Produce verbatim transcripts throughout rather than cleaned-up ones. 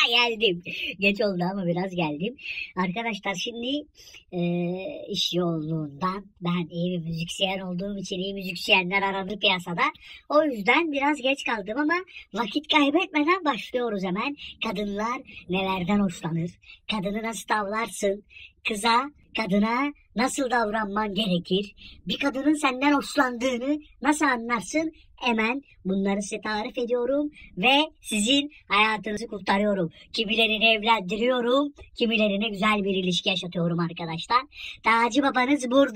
Geldim. Geç oldu ama biraz geldim. Arkadaşlar şimdi e, iş yoğunluğundan ben iyi bir müzisyen olduğum için iyi müzisyenler aradı piyasada. O yüzden biraz geç kaldım ama vakit kaybetmeden başlıyoruz hemen. Kadınlar nelerden hoşlanır? Kadını nasıl tavlarsın? Kıza, kadına nasıl davranman gerekir? Bir kadının senden hoşlandığını nasıl anlarsın? Hemen bunları size tarif ediyorum ve sizin hayatınızı kurtarıyorum. Kimilerini evlendiriyorum, kimilerine güzel bir ilişki yaşatıyorum arkadaşlar. Taci babanız burada.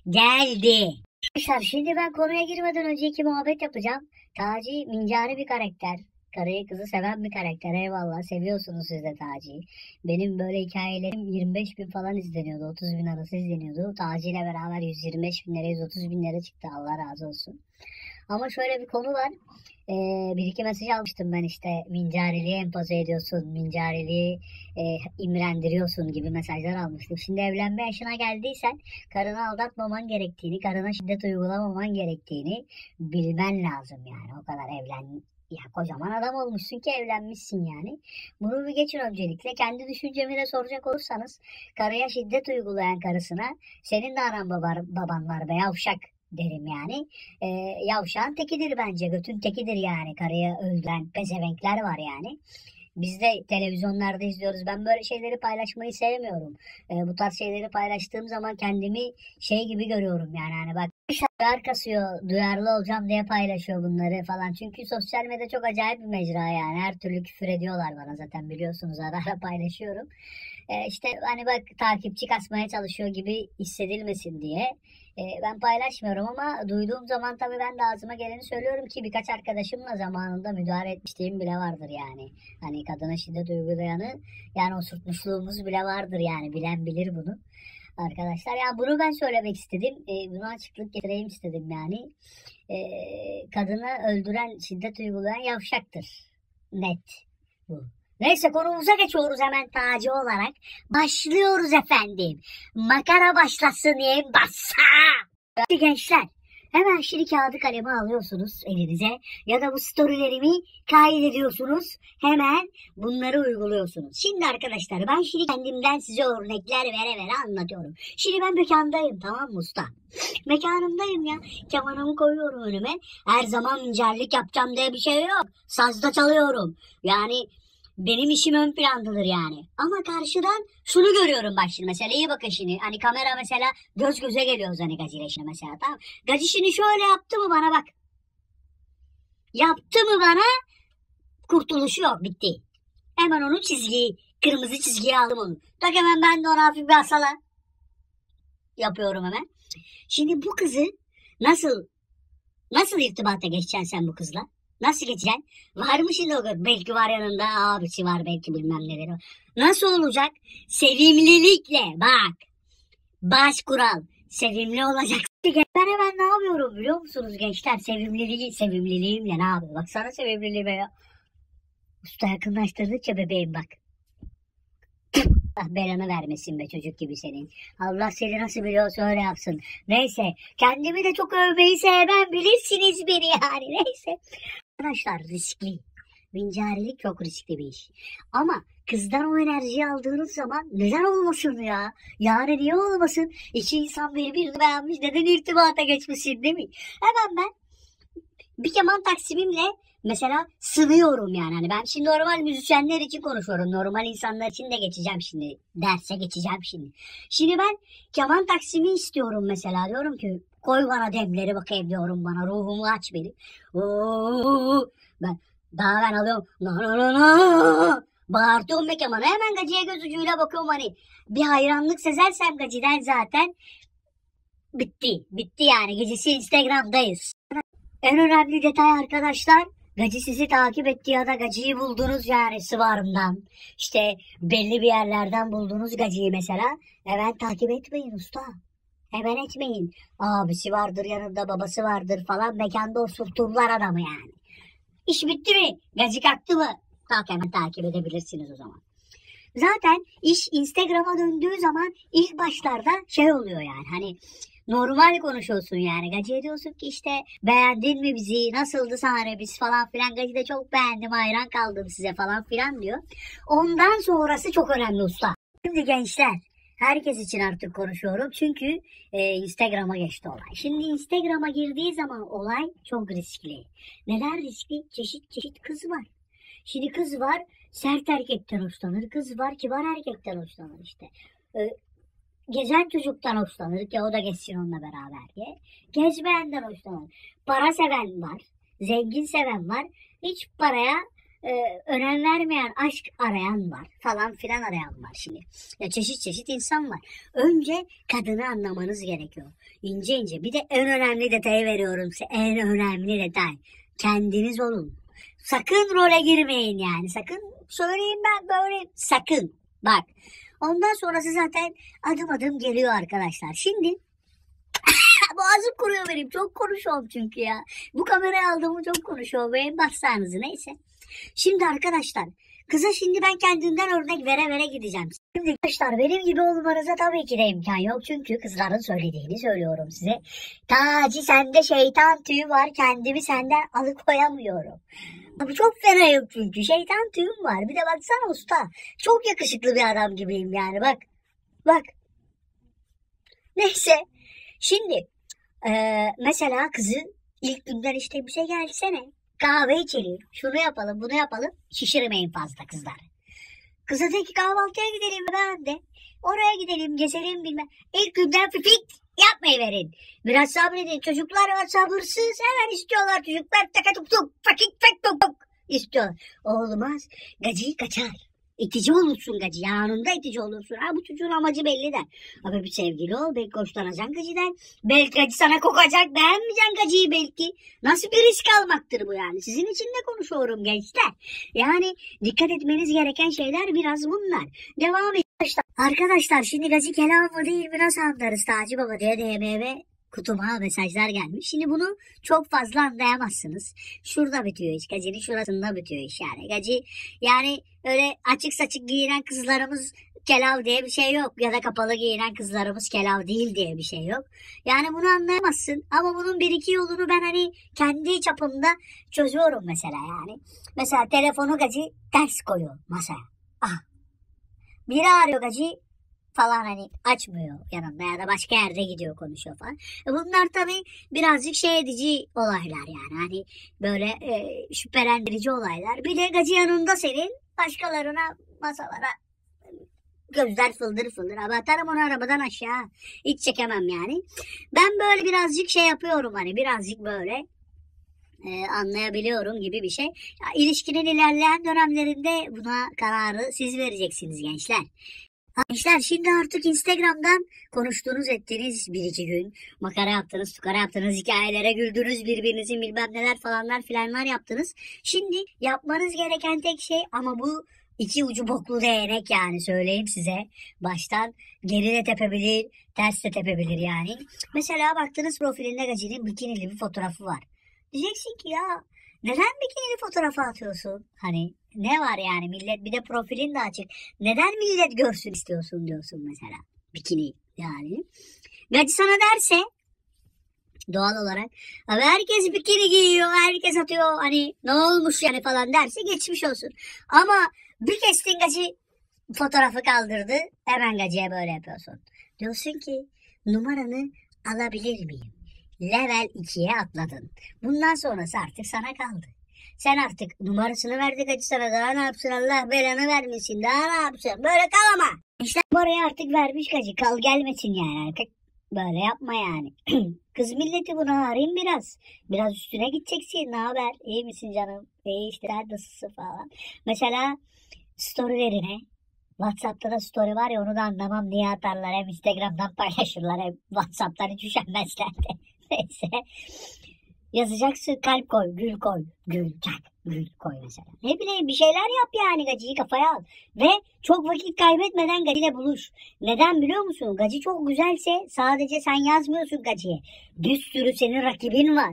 Geldi. Arkadaşlar şimdi ben konuya girmeden önce iki muhabbet yapacağım. Taci mincari bir karakter. Karıyı kızı seven bir karakter, eyvallah, seviyorsunuz siz de Taci'yi. Benim böyle hikayelerim yirmi beş bin falan izleniyordu, otuz bin arası izleniyordu. Taci ile beraber yüz yirmi beş binlere, yüz otuz binlere çıktı, Allah razı olsun. Ama şöyle bir konu var, ee, bir iki mesaj almıştım ben, işte mincariliği empoze ediyorsun, mincariliği e, imrendiriyorsun gibi mesajlar almıştım. Şimdi evlenme yaşına geldiysen karını aldatmaman gerektiğini, karına şiddet uygulamaman gerektiğini bilmen lazım yani, o kadar evlen... Ya kocaman adam olmuşsun ki evlenmişsin yani. Bunu bir geçin öncelikle. Kendi düşüncemi de soracak olursanız, karıya şiddet uygulayan karısına senin de anan baban, baban var be yavşak derim yani. E, yavşağın tekidir bence, götün tekidir yani, karıyı öldüren pezevenkler var yani. Biz de televizyonlarda izliyoruz. Ben böyle şeyleri paylaşmayı sevmiyorum. E, bu tarz şeyleri paylaştığım zaman kendimi şey gibi görüyorum yani, hani bak şarkı kasıyor, duyarlı olacağım diye paylaşıyor bunları falan. Çünkü sosyal medya çok acayip bir mecra yani. Her türlü küfür ediyorlar bana, zaten biliyorsunuz, ara ara paylaşıyorum. E, işte hani bak takipçi kasmaya çalışıyor gibi hissedilmesin diye. E, ben paylaşmıyorum ama duyduğum zaman tabii ben de ağzıma geleni söylüyorum ki birkaç arkadaşımla zamanında müdahale etmişliğim bile vardır yani. Hani kadına şiddet uygulayanı, yani osurtmuşluğumuz bile vardır yani, bilen bilir bunu. Arkadaşlar yani bunu ben söylemek istedim. E, buna açıklık getireyim istedim yani. E, kadını öldüren, şiddet uygulayan yavşaktır. Net bu. Neyse, konumuza geçiyoruz hemen Taci olarak. Başlıyoruz efendim. Makara başlasın yem bassa. Hadi gençler, hemen şimdi kağıdı kalemi alıyorsunuz elinize ya da bu storylerimi kaydediyorsunuz. Hemen bunları uyguluyorsunuz. Şimdi arkadaşlar ben şimdi kendimden size örnekler vere vere anlatıyorum. Şimdi ben mekandayım, tamam mı usta? Mekanımdayım ya. Kemanımı koyuyorum önüme. Her zaman mincerlik yapacağım diye bir şey yok. Sazda çalıyorum. Yani benim işim ön plandadır yani. Ama karşıdan şunu görüyorum bak şimdi mesela, iyi bakın şimdi. Hani kamera mesela göz göze geliyoruz hani Gazi ile şimdi mesela, tamam. Gazi şimdi şöyle yaptı mı bana bak. Yaptı mı bana, kurtuluşu yok, bitti. Hemen onu çizgiyi, kırmızı çizgiyi aldım onu. Tak hemen ben de ona hafif bir asala yapıyorum hemen. Şimdi bu kızı nasıl, nasıl irtibata geçeceksin sen bu kızla? Nasıl geçeceksin? Var mı şimdi o kız? Belki var yanında abisi var, belki bilmem neleri var. Nasıl olacak? Sevimlilikle bak. Baş kural. Sevimli olacaksın. Ben hemen ne yapıyorum biliyor musunuz gençler? Sevimliliği, sevimliliğimle ne yapıyorum? Baksana sevimliliğime ya. Usta yakınlaştırdıkça bebeğim bak. Allah belanı vermesin be çocuk gibi senin. Allah seni nasıl biliyorsa öyle yapsın. Neyse, kendimi de çok övmeyi sevmem, bilirsiniz beni yani, neyse. Arkadaşlar riskli. Mincarilik çok riskli bir iş. Ama kızdan o enerjiyi aldığınız zaman neden olmasın ya? Yani niye olmasın? İki insan birbirini beğenmiş, neden irtibata geçmesin değil mi? Hemen ben bir keman taksimimle mesela sınıyorum yani. Hani ben şimdi normal müzisyenler için konuşuyorum. Normal insanlar için de geçeceğim şimdi. Derse geçeceğim şimdi. Şimdi ben keman taksimi istiyorum mesela. Diyorum ki koy bana demleri bakayım diyorum bana. Ruhumu aç benim. Oo, ben, daha ben alıyorum. Na na na na. Bağırtıyorum be kemanı. Hemen Gaci'ye göz ucuyla bakıyorum hani. Bir hayranlık sezersem Gaci'den zaten bitti. Bitti yani. Gecesi Instagram'dayız. En önemli detay arkadaşlar, Gaci sizi takip etti ya da Gaci'yi buldunuz yani Sıvarım'dan. İşte belli bir yerlerden buldunuz Gaci'yi mesela. Hemen takip etmeyin usta. Hemen etmeyin. Abisi vardır yanında, babası vardır falan, mekanda osurturlar adamı yani. İş bitti mi? Gaci kalktı mı? Tak, hemen takip edebilirsiniz o zaman. Zaten iş Instagram'a döndüğü zaman ilk başlarda şey oluyor yani, hani Normal konuşuyorsun yani. Gacıya diyorsun ki işte beğendin mi bizi, nasıldı sahnemiz falan filan. Gacı da çok beğendim, hayran kaldım size falan filan diyor. Ondan sonrası çok önemli usta. Şimdi gençler, herkes için artık konuşuyorum çünkü e, Instagram'a geçti olay. Şimdi Instagram'a girdiği zaman olay çok riskli. Neden riskli? Çeşit çeşit kız var. Şimdi kız var sert erkekten hoşlanır, kız var kibar erkekten hoşlanır işte. E, gezen çocuktan hoşlanır ki o da geçsin onunla beraber. Ge. Gezmeyenden hoşlanır. Para seven var, zengin seven var, hiç paraya e, önem vermeyen, aşk arayan var falan filan arayan var şimdi. Ya çeşit çeşit insan var. Önce kadını anlamanız gerekiyor. İnce ince. Bir de en önemli detayı veriyorum size. En önemli detay. Kendiniz olun. Sakın role girmeyin yani. Sakın söyleyeyim ben böyle sakın. Bak. Ondan sonrası zaten adım adım geliyor arkadaşlar. Şimdi boğazım kuruyor benim. Çok konuşuyorum çünkü ya. Bu kamerayı aldığımı çok konuşuyorum. Benim bassanızı neyse. Şimdi arkadaşlar kıza şimdi ben kendimden örnek vere vere gideceğim. Şimdi arkadaşlar benim gibi olmanıza tabii ki de imkan yok. Çünkü kızların söylediğini söylüyorum size. Taci sende şeytan tüyü var. Kendimi senden alıkoyamıyorum. Abi çok fenayım çünkü. Şeytan tüyüm var. Bir de baksana usta. Çok yakışıklı bir adam gibiyim yani. Bak. Bak. Neyse. Şimdi ee, mesela kızın ilk günden işte bir şey gelsene. Kahve içelim. Şunu yapalım bunu yapalım. Şişirmeyin fazla kızlar. Kıza de ki kahvaltıya gidelim ben de. Oraya gidelim gezelim bilmem. İlk günden fifik yapmayı verin. Biraz sabredin. Çocuklar var sabırsız. Hemen istiyorlar çocuklar. Taka tuk tuk. Fakik fek tuk tuk. İstiyor. Olmaz. Gacıyı kaçar. İtici olursun gacı. Yanında itici olursun. Ha bu çocuğun amacı belli der. Abi bir sevgili ol. Belki hoşlanacaksın gacıdan. Belki gacı sana kokacak. Beğenmeyeceksin gacıyı belki. Nasıl bir risk almaktır bu yani. Sizin için de konuşuyorum gençler. Yani dikkat etmeniz gereken şeyler biraz bunlar. Devam et. Arkadaşlar şimdi gacı kelam mı değil mi nasıl anlarız Taci Baba diye D M ve kutuma mesajlar gelmiş. Şimdi bunu çok fazla anlayamazsınız. Şurada bitiyor iş. Gacının şurasında bitiyor iş yani. Gacı yani öyle açık saçık giyinen kızlarımız kelav diye bir şey yok. Ya da kapalı giyinen kızlarımız kelav değil diye bir şey yok. Yani bunu anlayamazsın. Ama bunun bir iki yolunu ben hani kendi çapımda çözüyorum mesela yani. Mesela telefonu gacı ters koyuyor masaya. Ah. Biri arıyor gacı falan hani açmıyor yanında ya da başka yerde gidiyor konuşuyor falan. Bunlar tabii birazcık şey edici olaylar yani hani böyle e, şüphelendirici olaylar. Bir de gacı yanında senin başkalarına masalara gözler fıldır fıldır. Ama atarım onu arabadan aşağı. Hiç çekemem yani. Ben böyle birazcık şey yapıyorum hani birazcık böyle e, anlayabiliyorum gibi bir şey. Ya, ilişkinin ilerleyen dönemlerinde buna kararı siz vereceksiniz gençler. Gençler şimdi artık Instagram'dan konuştuğunuz ettiğiniz bir iki gün makara yaptınız, tukara yaptınız, hikayelere güldünüz, birbirinizin bilmem neler falanlar filanlar yaptınız. Şimdi yapmanız gereken tek şey ama bu iki ucu boklu değnek yani söyleyeyim size. Baştan geri de tepebilir, ters de tepebilir yani. Mesela baktınız profilinde gacının bikinili bir fotoğrafı var. Diyeceksin ki ya neden bikinili fotoğrafı atıyorsun? Hani ne var yani millet bir de profilin de açık. Neden millet görsün istiyorsun diyorsun mesela. Bikini yani. Gacı sana derse doğal olarak abi herkes bikini giyiyor herkes atıyor hani ne olmuş yani falan derse geçmiş olsun. Ama bir kestin gacı fotoğrafı kaldırdı hemen gacıya böyle yapıyorsun. Diyorsun ki numaranı alabilir miyim? Level ikiye atladın. Bundan sonrası artık sana kaldı. Sen artık numarasını verdik acı sana daha ne yapsın Allah belanı vermesin daha ne yapsın böyle kal ama. İşte numarayı artık vermiş gacı kal gelmesin yani artık böyle yapma yani. Kız milleti bunu arayayım biraz. Biraz üstüne gideceksin ne haber iyi misin canım iyi işte nasılsın falan. Mesela storylerine WhatsApp'ta da story var ya onu da anlamam niye atarlar hem Instagram'dan paylaşırlar hem WhatsApp'tan hiç üşenmezler de. Neyse. Yazacaksın kalp koy, gül koy, gül çak, gül koy mesela. Ne bileyim bir şeyler yap yani gacıyı kafaya al. Ve çok vakit kaybetmeden gacıyla buluş. Neden biliyor musun? Gacı çok güzelse sadece sen yazmıyorsun gacıya. Bir sürü senin rakibin var.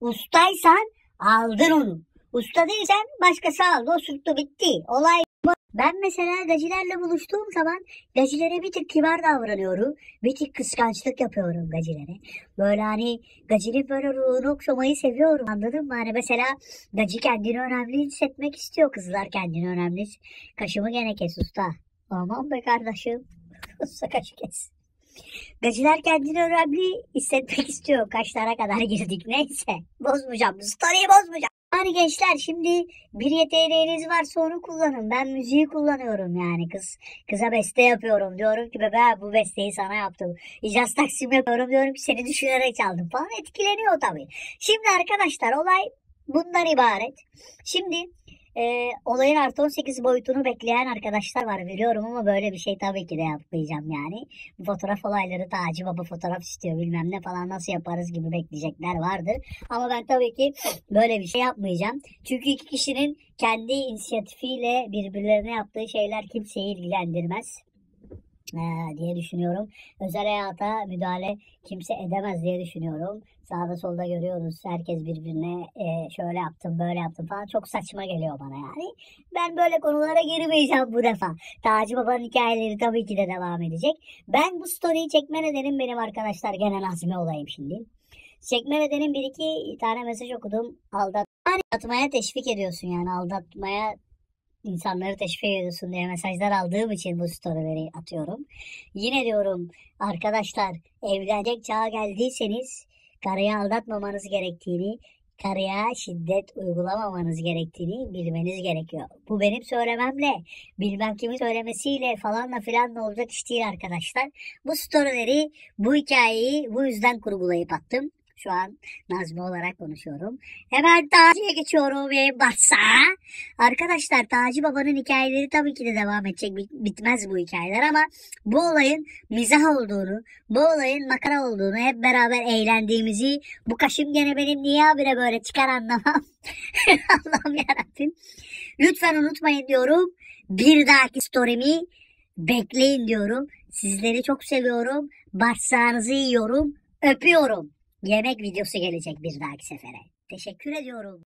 Ustaysan aldın onu. Usta değilsen başkası aldı o sürttü bitti. Olay Ben mesela gacilerle buluştuğum zaman gacilere bir tık kibar davranıyorum. Bir tık kıskançlık yapıyorum gacilere. Böyle hani gacinin böyle ruhunu okşamayı seviyorum, anladın mı? Hani mesela gacı kendini önemli hissetmek istiyor. Kızlar kendini önemli. Kaşımı gene kes usta. Aman be kardeşim. Usta kaşı kes. Gacılar kendini önemli hissetmek istiyor. Kaçlara kadar girdik neyse. Bozmayacağım. Bu story'yi bozmayacağım. Hani gençler şimdi bir yeteneğiniz varsa onu kullanın. Ben müziği kullanıyorum yani. Kız kıza beste yapıyorum. Diyorum ki bebe bu besteyi sana yaptım. İcaz taksim yapıyorum. Diyorum ki seni düşünerek çaldım falan. Etkileniyor tabii. Şimdi arkadaşlar olay bundan ibaret. Şimdi e, olayın artı on sekiz boyutunu bekleyen arkadaşlar var biliyorum ama böyle bir şey tabii ki de yapmayacağım yani. Bu fotoğraf olayları Taci Baba fotoğraf istiyor bilmem ne falan nasıl yaparız gibi bekleyecekler vardır. Ama ben tabii ki böyle bir şey yapmayacağım. Çünkü iki kişinin kendi inisiyatifiyle birbirlerine yaptığı şeyler kimseyi ilgilendirmez. Ee, diye düşünüyorum. Özel hayata müdahale kimse edemez diye düşünüyorum. Sağda solda görüyoruz. Herkes birbirine e, şöyle yaptım böyle yaptım falan. Çok saçma geliyor bana yani. Ben böyle konulara girmeyeceğim bu defa. Taci Baba'nın hikayeleri tabii ki de devam edecek. Ben bu story'i çekme nedenim benim arkadaşlar. Gene Nazmi olayım şimdi. Çekme nedenim bir iki tane mesaj okudum. Aldat aldatmaya teşvik ediyorsun yani. Aldatmaya insanları teşvik ediyorsun diye mesajlar aldığım için bu storyleri atıyorum. Yine diyorum arkadaşlar evlenecek çağa geldiyseniz karıya aldatmamanız gerektiğini, karıya şiddet uygulamamanız gerektiğini bilmeniz gerekiyor. Bu benim söylememle, bilmem kimin söylemesiyle falanla filanla olacak iş değil arkadaşlar. Bu storyleri, bu hikayeyi bu yüzden kurgulayıp attım. Şu an Nazmi olarak konuşuyorum. Hemen Taci'ye geçiyorum ve Barsa. Arkadaşlar Taci Baba'nın hikayeleri tabii ki de devam edecek. Bitmez bu hikayeler ama bu olayın mizah olduğunu, bu olayın makara olduğunu, hep beraber eğlendiğimizi, bu kaşım gene benim niye habire böyle çıkar anlamam. Allah'ım yarabbim. Lütfen unutmayın diyorum. Bir dahaki story'mi bekleyin diyorum. Sizleri çok seviyorum. Bağırsağınızı yiyorum. Öpüyorum. Yemek videosu gelecek bir dahaki sefere. Teşekkür ediyorum.